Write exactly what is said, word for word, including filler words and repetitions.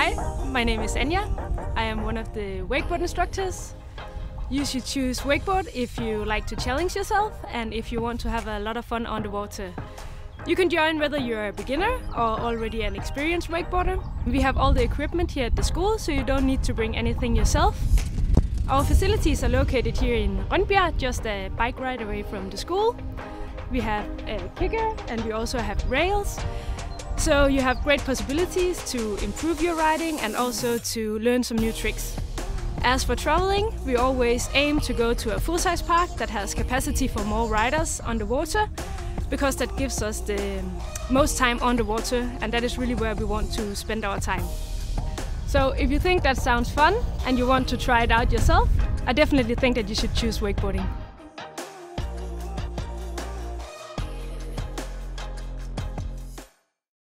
Hi, my name is Anya. I am one of the wakeboard instructors. You should choose wakeboard if you like to challenge yourself and if you want to have a lot of fun on the water. You can join whether you're a beginner or already an experienced wakeboarder. We have all the equipment here at the school, so you don't need to bring anything yourself. Our facilities are located here in Rønbjerg, just a bike ride away from the school. We have a kicker and we also have rails. So you have great possibilities to improve your riding and also to learn some new tricks. As for traveling, we always aim to go to a full-size park that has capacity for more riders on the water, because that gives us the most time on the water, and that is really where we want to spend our time. So if you think that sounds fun and you want to try it out yourself, I definitely think that you should choose wakeboarding.